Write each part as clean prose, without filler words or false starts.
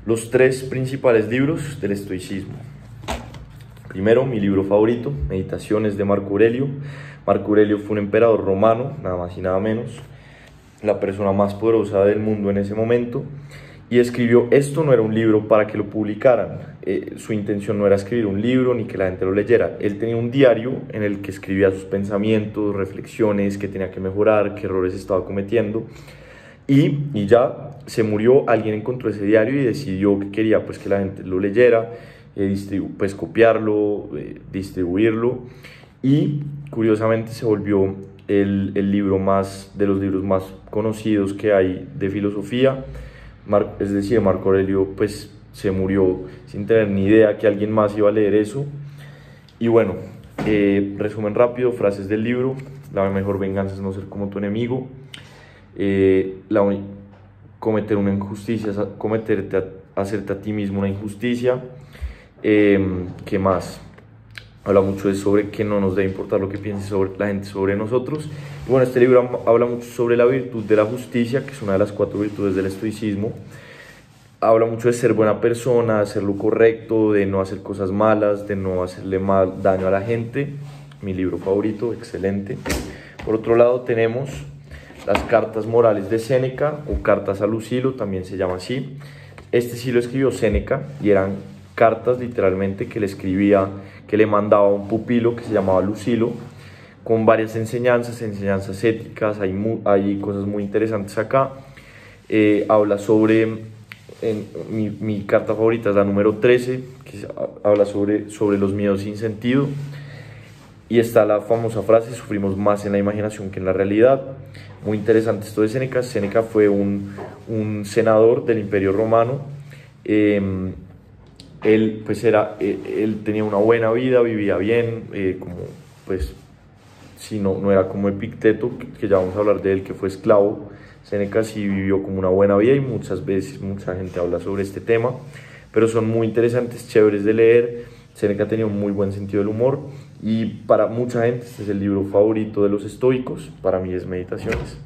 Los tres principales libros del estoicismo. Primero, mi libro favorito, Meditaciones de Marco Aurelio. Marco Aurelio fue un emperador romano, nada más y nada menos, la persona más poderosa del mundo en ese momento, y escribió esto. No era un libro para que lo publicaran, su intención no era escribir un libro ni que la gente lo leyera. Él tenía un diario en el que escribía sus pensamientos, reflexiones, qué tenía que mejorar, qué errores estaba cometiendo, y ya se murió. Alguien encontró ese diario y decidió que quería pues que la gente lo leyera, pues copiarlo, distribuirlo, y curiosamente se volvió el libro de los libros más conocidos que hay de filosofía. Es decir, Marco Aurelio pues se murió sin tener ni idea que alguien más iba a leer eso. Y bueno, resumen rápido, frases del libro: la mejor venganza es no ser como tu enemigo, cometer una injusticia es hacerte a ti mismo una injusticia. ¿Qué más? Habla mucho sobre que no nos debe importar lo que piense la gente sobre nosotros. Y bueno, este libro habla mucho sobre la virtud de la justicia, que es una de las 4 virtudes del estoicismo. Habla mucho de ser buena persona, de hacer lo correcto, de no hacer cosas malas, de no hacerle daño a la gente. Mi libro favorito, excelente. Por otro lado tenemos las cartas morales de Séneca, o cartas a Lucilo, también se llama así. Este sí lo escribió Séneca y eran cartas literalmente que le mandaba a un pupilo que se llamaba Lucilo, con varias enseñanzas éticas. Hay cosas muy interesantes acá. Habla sobre, mi carta favorita es la número 13, que habla sobre los miedos sin sentido. Y está la famosa frase: sufrimos más en la imaginación que en la realidad. Muy interesante esto de Séneca. Séneca fue un senador del Imperio Romano. Él tenía una buena vida, vivía bien, como pues si no era como Epicteto, que ya vamos a hablar de él, que fue esclavo. Séneca sí vivió como una buena vida, y muchas veces mucha gente habla sobre este tema, pero son muy interesantes, chéveres de leer. Séneca tenía un muy buen sentido del humor, y para mucha gente este es el libro favorito de los estoicos. Para mí es Meditaciones.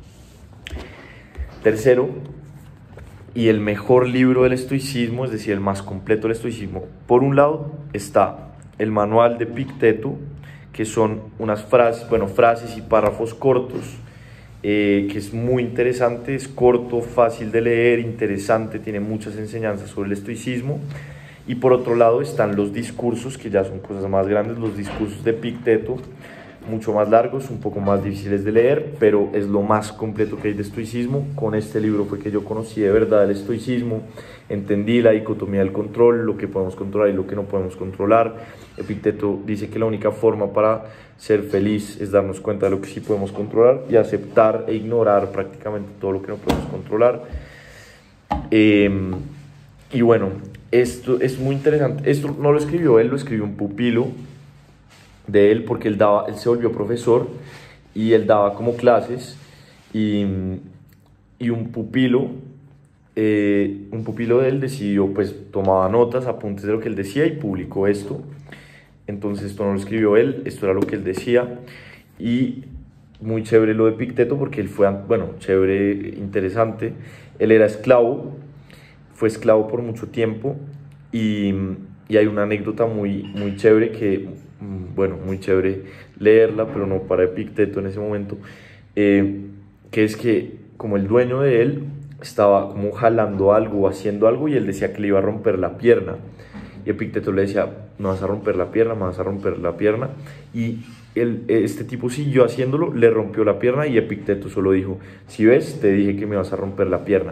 Tercero, y el mejor libro del estoicismo, es decir, el más completo del estoicismo. Por un lado está el manual de Epicteto, que son unas frases y párrafos cortos, que es muy interesante, es corto, fácil de leer, interesante, tiene muchas enseñanzas sobre el estoicismo. Y por otro lado están los discursos, que ya son cosas más grandes, los discursos de Epicteto, mucho más largos, un poco más difíciles de leer, pero es lo más completo que hay de estoicismo. Con este libro fue que yo conocí de verdad el estoicismo, entendí la dicotomía del control, lo que podemos controlar y lo que no podemos controlar. Epicteto dice que la única forma para ser feliz es darnos cuenta de lo que sí podemos controlar y aceptar e ignorar prácticamente todo lo que no podemos controlar. Y bueno, esto es muy interesante. Esto no lo escribió él, lo escribió un pupilo de él, porque él se volvió profesor y él daba como clases, y un pupilo de él decidió, pues tomaba notas, apuntes de lo que él decía, y publicó esto. Entonces esto no lo escribió él, esto era lo que él decía. Y muy chévere lo de Epicteto, porque él fue, chévere, interesante. Él era esclavo, fue esclavo por mucho tiempo, y hay una anécdota muy chévere muy chévere leerla, pero no para Epicteto en ese momento, que es que como el dueño de él estaba como jalando algo o haciendo algo, y él decía que le iba a romper la pierna, y Epicteto le decía: no vas a romper la pierna, me vas a romper la pierna, y este tipo siguió haciéndolo, le rompió la pierna, y Epicteto solo dijo: si ves, te dije que me vas a romper la pierna.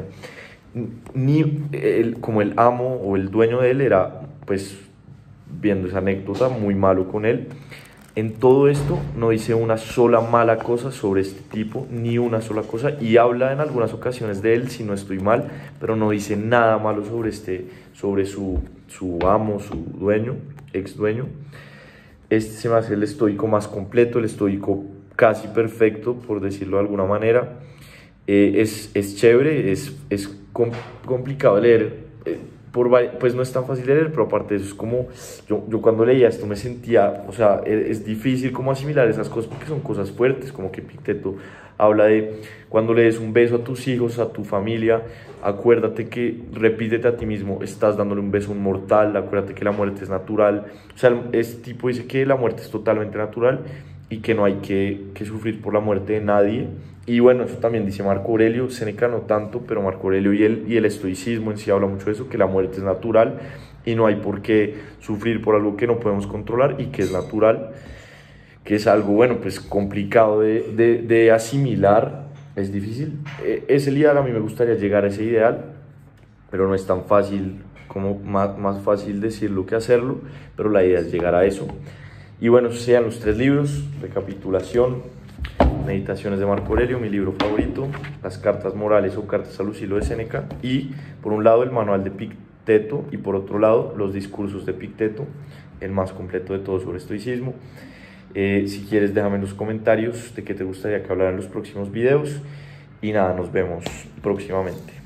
Como el amo o el dueño de él era, pues, viendo esa anécdota, muy malo con él. En todo esto no dice una sola mala cosa sobre este tipo, ni una sola cosa, y habla en algunas ocasiones de él, si no estoy mal, pero no dice nada malo sobre su amo, su dueño, ex dueño. Este se me hace el estoico más completo, el estoico casi perfecto, por decirlo de alguna manera. Es chévere, es complicado de leer. pues no es tan fácil de leer, pero aparte de eso es como, yo cuando leía esto me sentía, o sea, es difícil como asimilar esas cosas porque son cosas fuertes, como que Epicteto habla de cuando le des un beso a tus hijos, a tu familia, acuérdate que, repítete a ti mismo, estás dándole un beso a un mortal, acuérdate que la muerte es natural, o sea, este tipo dice que la muerte es totalmente natural y que no hay que sufrir por la muerte de nadie. Y bueno, eso también dice Marco Aurelio, Séneca no tanto, pero Marco Aurelio y el estoicismo en sí habla mucho de eso, que la muerte es natural y no hay por qué sufrir por algo que no podemos controlar y que es natural, que es algo, bueno, pues complicado de asimilar, es difícil. Ese ideal, a mí me gustaría llegar a ese ideal, pero no es tan fácil, como más fácil decirlo que hacerlo, pero la idea es llegar a eso. Y bueno, sean los 3 libros, recapitulación, Meditaciones de Marco Aurelio, mi libro favorito, las cartas morales o cartas a Lucilo de Séneca, y por un lado el manual de Epicteto y por otro lado los discursos de Epicteto, el más completo de todo sobre estoicismo. Si quieres déjame en los comentarios de qué te gustaría que hablara en los próximos videos y nada, nos vemos próximamente.